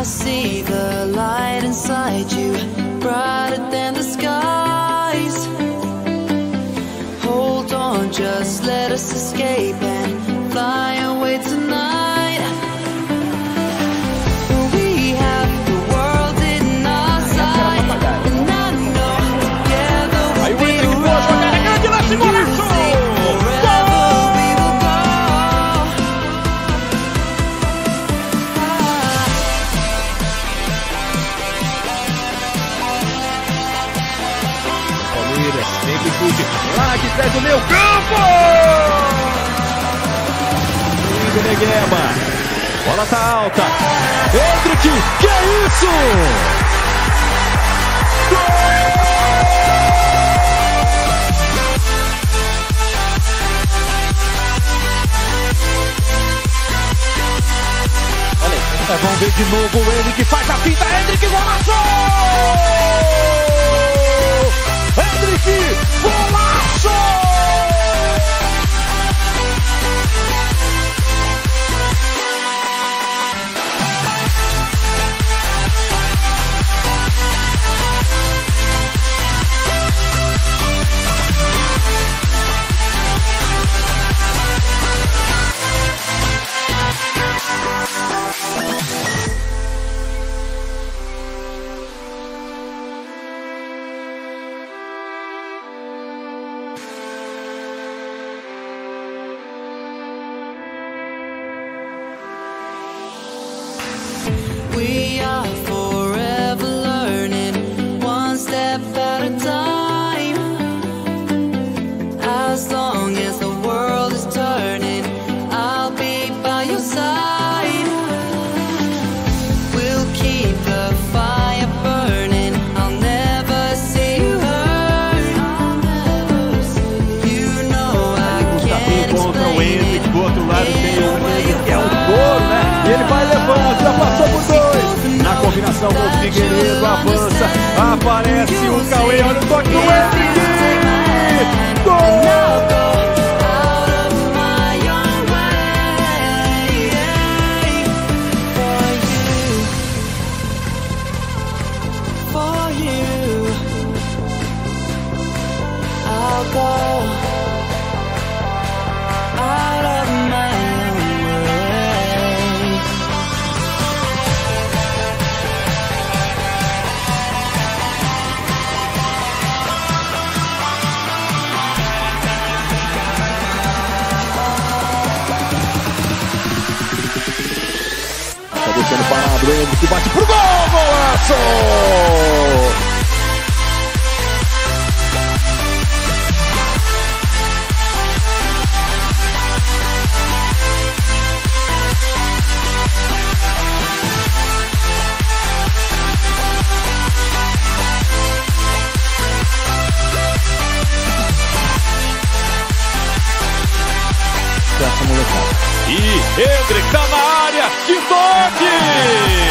I see the light inside you, brighter than the skies. Hold on, just let us escape and fly away tonight. We have the world in our sight, and I know together we'll be right. Forever we will go. Palmeiras, sempre chute lá de trás do meu campo! Lindo Negueba, bola tá alta, Endrick, que é isso? Olha, vamos ver de novo o Endrick, faz a finta, Endrick, golaço! Endrick, golaço! We are forever learning, one step at a time. As long as the world is turning, I'll be by your side. We'll keep the fire burning, I'll never see you hurt. You know I can't explain it. Do outro lado tem o Endrick, que é um touro, né? E ele vai levando, já passou por dois. Na combinação com o Figueiredo, avança, aparece o Cauê, olha o toque do Endrick! Gol! Tá deixando parado o Endrick, bate pro gol, golaço! Essa molecada. E Endrick tá na área, que toque!